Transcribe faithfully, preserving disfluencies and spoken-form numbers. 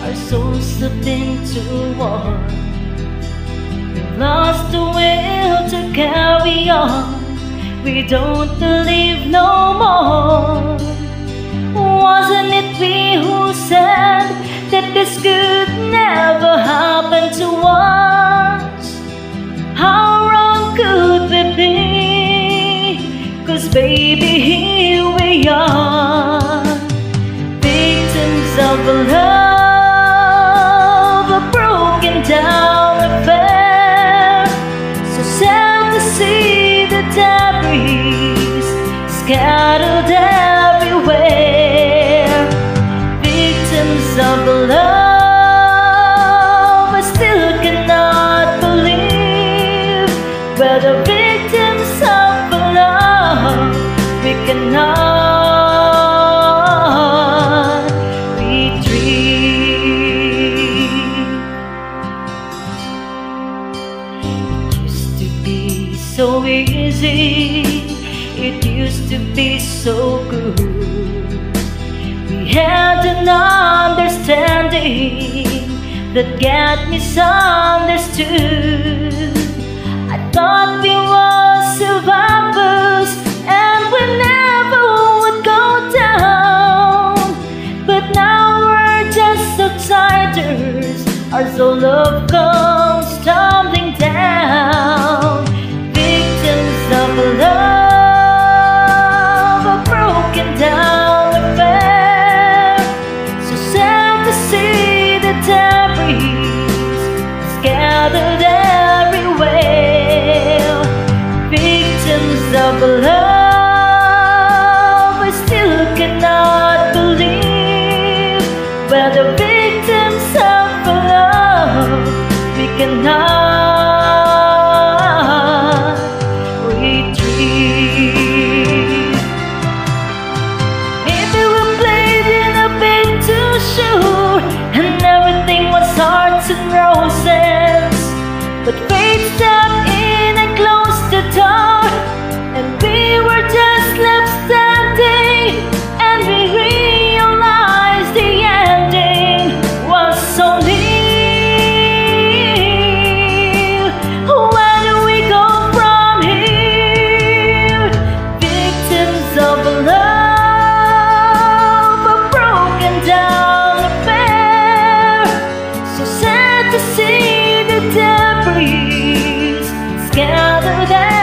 our souls have been too warm. We've lost the will to carry on. We don't believe no more. Wasn't it we who said that this could never happen to us? How wrong could we be? 'Cause baby, here we are, victims of a love, a broken down affair. So sad to see the debris scattered everywhere. Victims of a love, I still cannot believe we're the victims of a love we cannot retrieve. It used to be so easy, it used to be so good. We had an understanding that got misunderstood. I thought we were survivors and we never would go down. But now we're just outsiders, our soul love comes tumbling down. Victims of love, a broken down affair. So sad to see the debris scattered everywhere. Victims of love, I still cannot believe we're the victims of love we cannot retrieve. Maybe we played in a bit too sure, and everything was hearts and roses. But fate stepped in and closed the door, and we were just left standing. And we realized the ending was so near. Where do we go from here? Victims of love, a broken down affair. So sad to see the debris scattered